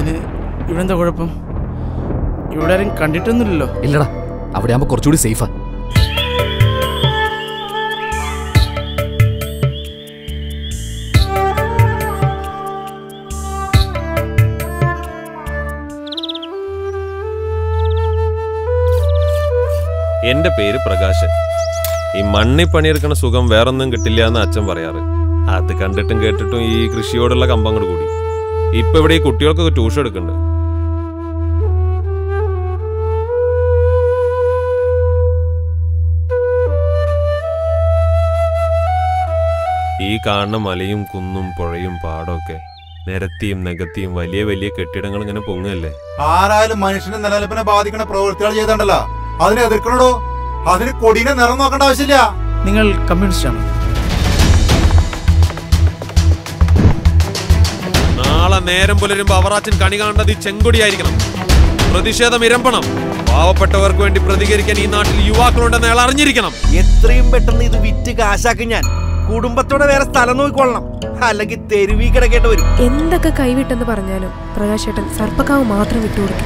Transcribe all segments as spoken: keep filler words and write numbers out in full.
അതിന് ഇവിടെ എന്താ കുഴപ്പം? ഇവിടെ ആരും കണ്ടിട്ടൊന്നുമില്ലല്ലോ. ഇല്ലടാ, അവിടെ ആകുമ്പോൾ കുറച്ചുകൂടി സേഫാ. എന്റെ പേര് പ്രകാശൻ. ഈ മണ്ണി പണിയെടുക്കണ സുഖം വേറൊന്നും കിട്ടില്ല എന്ന് അച്ഛൻ പറയാറ്. അത് കണ്ടിട്ടും കേട്ടിട്ടും ഈ കൃഷിയോടുള്ള കമ്പങ്ങൾ കൂടി. ഇപ്പൊ ഇവിടെ ഈ കുട്ടികൾക്കൊക്കെ ട്യൂഷൻ എടുക്കുന്നുണ്ട്. ഈ കാണുന്ന മലയും കുന്നും പുഴയും പാടമൊക്കെ നിരത്തിയും നികത്തിയും വലിയ വലിയ കെട്ടിടങ്ങൾ ഇങ്ങനെ പൊങ്ങല്ലേ. ആരായാലും മനുഷ്യന്റെ നിലനിൽപ്പിനെ ബാധിക്കുന്ന പ്രവൃത്തികൾ ചെയ്തണ്ടല്ലോ, അതിനെ എതിർക്കണോ? അതിന് കൊടിനെ നിറം നോക്കേണ്ട ആവശ്യമില്ല. നിങ്ങൾ കമ്മ്യൂണിസ്റ്റ് ആണോ? നാളെ നേരം പുലരുമ്പോ അവറാച്ചൻ കണി കാണേണ്ടത് ഈ ചെങ്കൊടിയായിരിക്കണം. പ്രതിഷേധം ഇരമ്പണം. പാവപ്പെട്ടവർക്ക് വേണ്ടി പ്രതികരിക്കാൻ ഈ നാട്ടിൽ യുവാക്കളുണ്ടെന്ന് അയാൾ അറിഞ്ഞിരിക്കണം. എത്രയും പെട്ടെന്ന് ഇത് വിറ്റ് കാശാക്കി ഞാൻ കുടുംബത്തോടെ വേറെ സ്ഥലം നോക്കിക്കൊള്ളണം, അല്ലെങ്കിൽ തെരുവി കിടക്കേണ്ടി വരും. എന്തൊക്കെ കൈവിട്ടെന്ന് പറഞ്ഞാലും പ്രകാശേട്ടൻ സർപ്പക്കാവ് മാത്രം വിട്ടുകൊടുക്കും.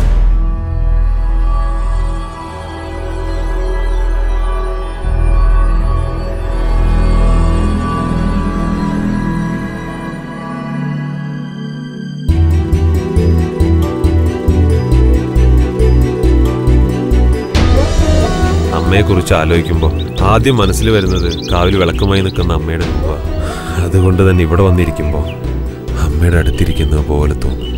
അമ്മയെ കുറിച്ച് ആലോചിക്കുമ്പോൾ ആദ്യം മനസ്സിൽ വരുന്നത് കാവിൽ വിളക്കുമായി നിൽക്കുന്ന അമ്മയുടെ രൂപ. അതുകൊണ്ട് തന്നെ ഇവിടെ വന്നിരിക്കുമ്പോൾ അമ്മയുടെ അടുത്തിരിക്കുന്നത് പോലെ തോന്നും.